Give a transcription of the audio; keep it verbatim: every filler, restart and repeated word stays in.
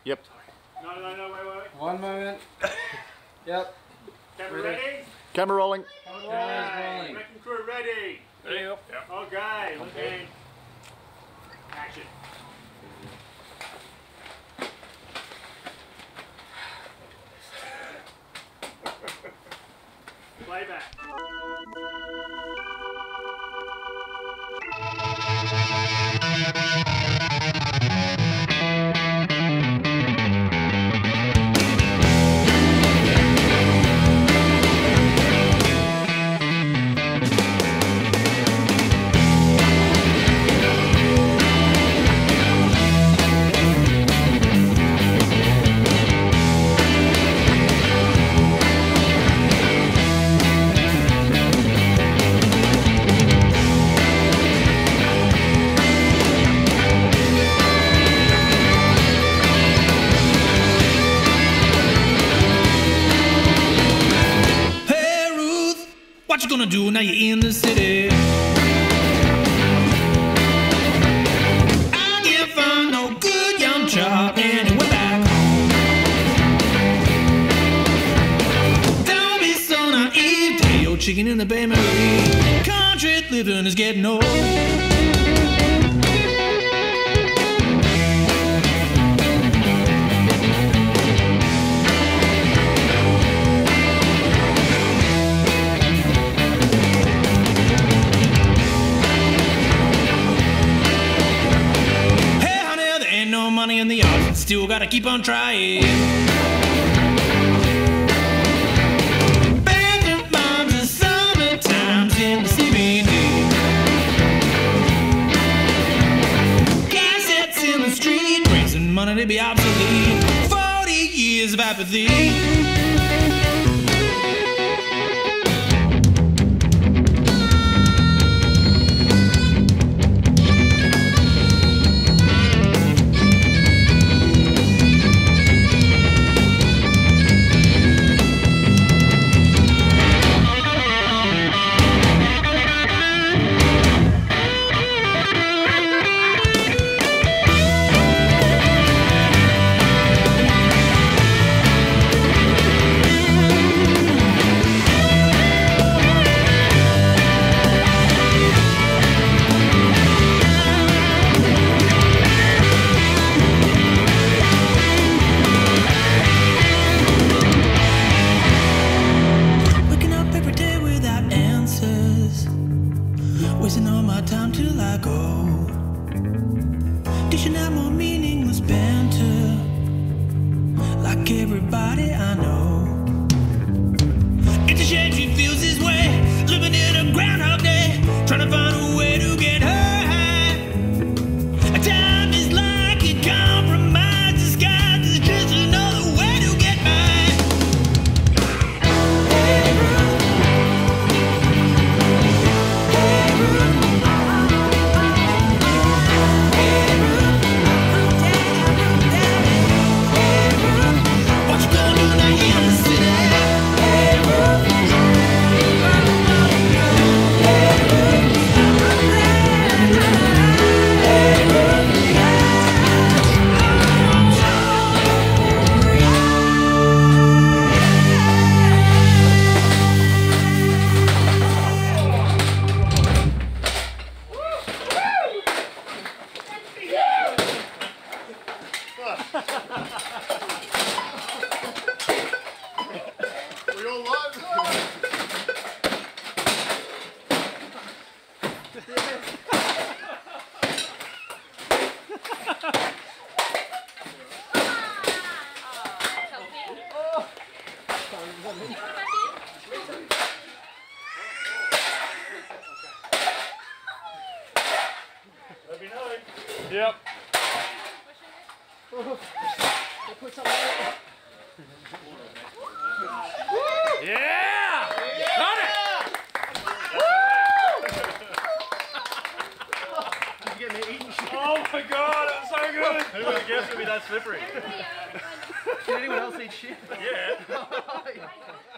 Yep. No, no, no, wait, wait, wait. One moment. Yep. Camera ready? ready? Camera rolling. Okay. Wrecking crew ready. Yep. Yep. Okay, looking. Action. Playback. What you gonna do now you're in the city? I can't find no good young job anywhere back home. Don't be so naive, play your chicken in the Bay Marie. Country living is getting old. Money in the arts, still gotta keep on trying. Banging bombs in summer times in the C B D. Cassettes in the street, raising money to be obsolete. Forty years of apathy. Wasting all my time till I go, dishing out more meaningless banter, like everybody I know. It's a shame she feels this way, living in a Groundhog Day, trying to find a way to get her high. Time is like a compromise disguised as just another way to get by. We all live? Let me know. Yep. Yeah! Got it! Did you get me eating shit? Oh my god, that's so good! Who would have guessed it would be that slippery? Did anyone else eat shit? Yeah.